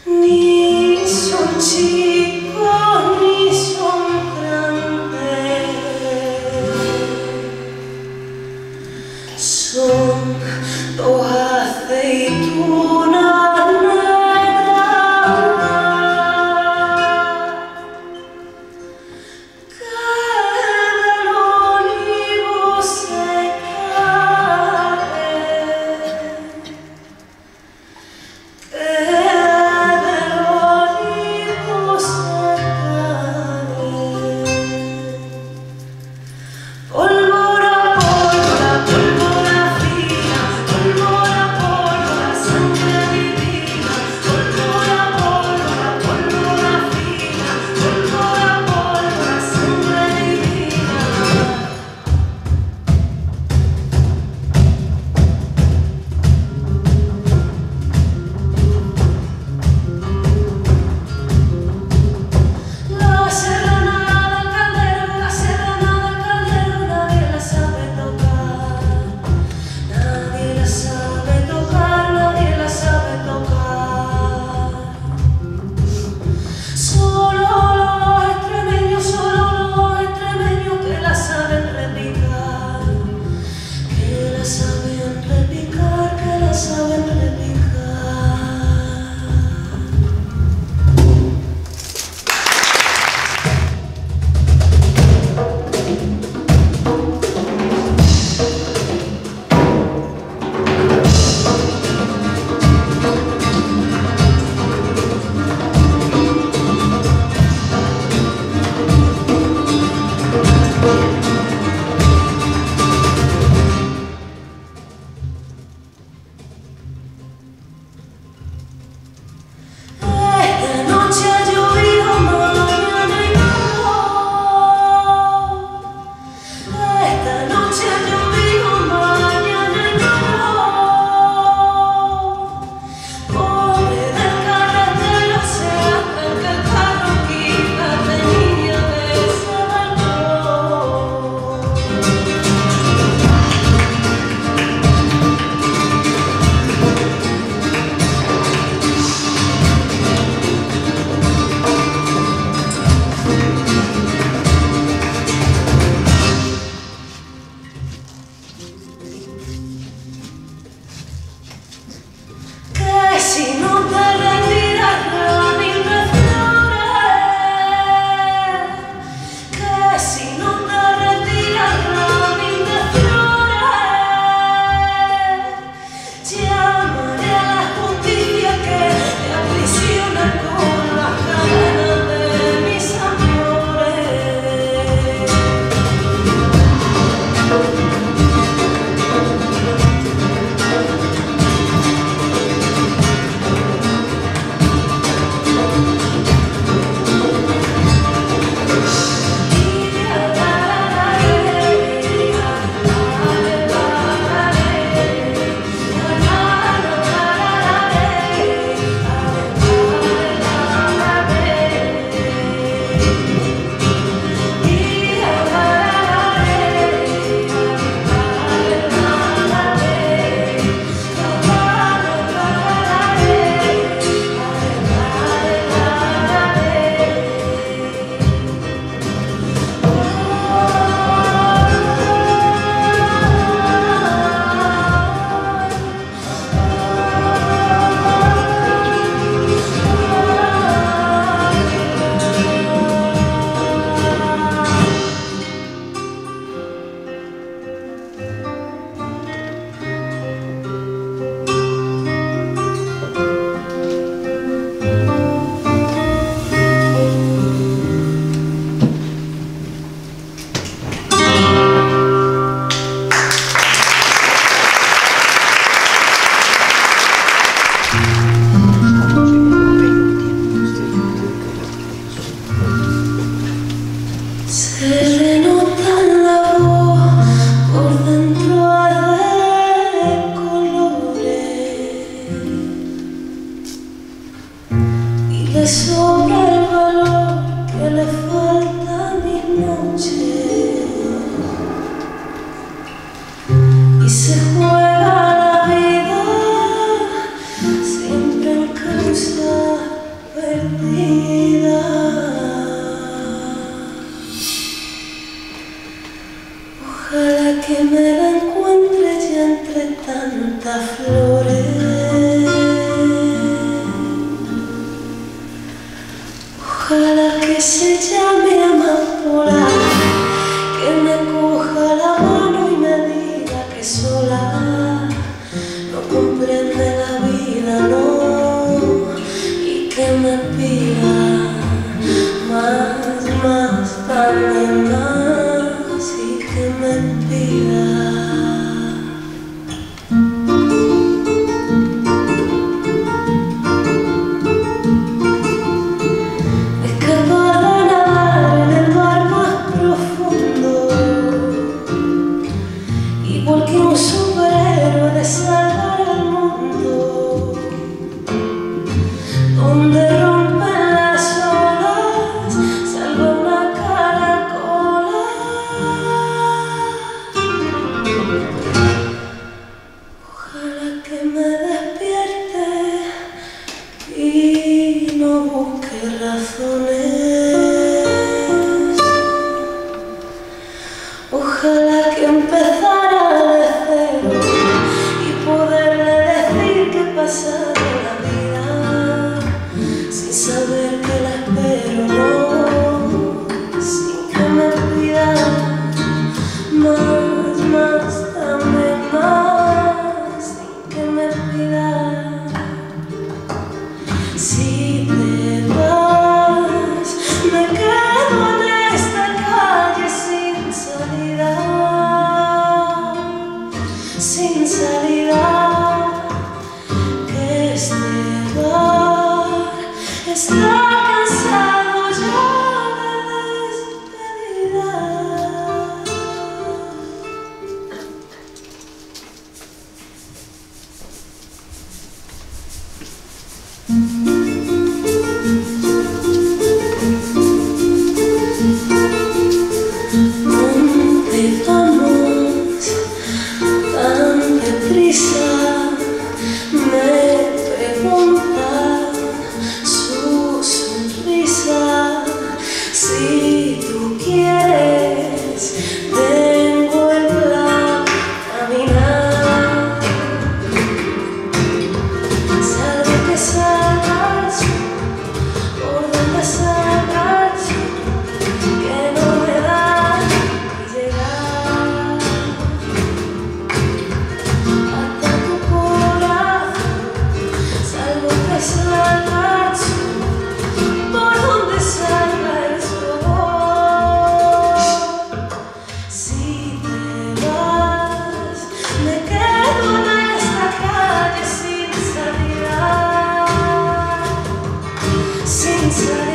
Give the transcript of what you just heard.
Ni son chicos ni son grandes, son dos aceitunas negras que del olivo se caen, que del olivo se caen. Pólvora, pólvora, pólvora fina, pólvora, pólvora, sangre divina, pólvora, pólvora, pólvora fina, pólvora, pólvora, sangre divina. La serranada caldero, nadie la sabe tocar, nadie la sabe tocar, nadie la sabe tocar. Solo los extremeños que la saben repicar, que la saben repicar, que la saben repicar. Esta noche ha llovido, mañana y no. Esta noche ha llovido, mañana y no. Pobre del carretero, se arranca el carro, quítate niña de ese balcón. Que si no te retiras, ramín de flores, que si no te retiras, ramín de flores, llamaré a la justicia que te aprisiona con las cadenas de mis amores. Se le nota en la voz, por dentro de colores, y le sobra el valor que le falta a mis noches, y se juega la vida siempre en causa Ojalá que se llame amapola, que me coja la mano y me diga que sola no comprende la vida, no, y que me pida más, dame más, y que me pida. Porque un superhéroe de salvar al mundo, donde rompen las olas, salva una caracola. Ojalá que me despierte y no busque razones. Ojalá que empezara pasar la vida sin saber que la espero, no, sin que me pida más, dame más, sin que me pida. Si te vas, me quedo en esta calle sin salida, sin salida. Está cansado ya de despedida. ¿Dónde vamos tan deprisa? Me pregunta su sonrisa. Si tú quieres, tengo el plan, caminar. Salve que salgas, por donde salgas, que no me da ni llegar hasta tu corazón. Salvo que salgas, por donde salga el sol. Si te vas, me quedo en esta calle sin salida, sin salida.